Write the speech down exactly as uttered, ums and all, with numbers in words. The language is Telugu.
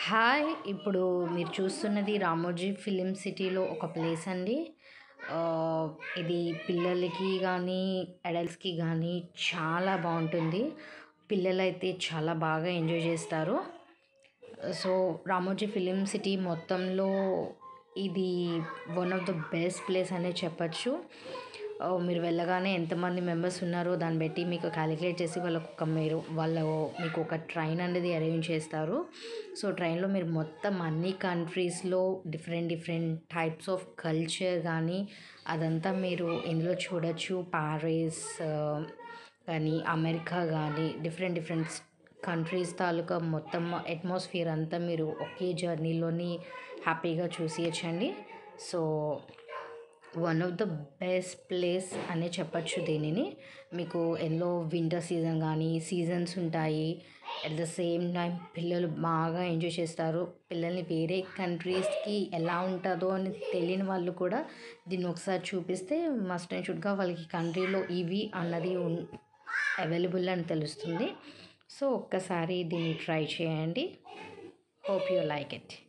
హాయ్! ఇప్పుడు మీరు చూస్తున్నది రామోజీ ఫిలిం సిటీలో ఒక ప్లేస్ అండి. ఆహ్, ఇది పిల్లలకి గానీ, అడల్ట్స్‌కి గానీ చాలా బావుంటుంది. పిల్లలైతే చాలా బాగా ఎంజాయ్ చేస్తారు. సో, రామోజీ ఫిలిం సిటీ మొత్తంలో ఇది one of the best place అనే చెప్పొచ్చు. ఆహ్, మీరు వెళ్ళగానే ఎంతమంది మెంబర్స్ ఉన్నారో దాన్ని బట్టి మీకు కాలిక్యులేట్ చేసి వాళ్ళకొక మీరు వాళ్ళు మీకు ఒక ట్రైన్ అనేది అరేంజ్ చేస్తారు. సో, ట్రైన్‌లో మీరు మొత్తం అన్ని కంట్రీస్‌లో different different types of culture గానీ అదంతా మీరు ఇందులో చూడొచ్చు. పారిస్ ఆహ్, కానీ అమెరికా గానీ డిఫరెంట్ డిఫరెంట్ కంట్రీస్ తాలూకా మొత్తం అట్మాస్ఫియర్ అంతా మీరు ఒకే జర్నీలోని హ్యాపీగా చూసేయొచ్చండి. So, one of the best place అనే చెప్పొచ్చు దీనిని. మీకు ఎల్లో వింటర్ సీజన్ గానీ సీజన్స్ ఉంటాయి. అట్ ద సేమ్ టైం పిల్లలు బాగా ఎంజాయ్ చేస్తారు. పిల్లల్ని వేరే కంట్రీస్‌కి ఎలా ఉంటదో అని తెలియని వాళ్ళు కూడా దీన్ని ఒకసారి చూపిస్తే మస్ట్ అండ్ షుడ్‌గా వాళ్ళకి కంట్రీలో ఇవి అన్నది ఉన్ అవైలబుల్ అని తెలుస్తుంది. సో, ఒక్కసారి దీన్ని ట్రై చేయండి. Hope you like it.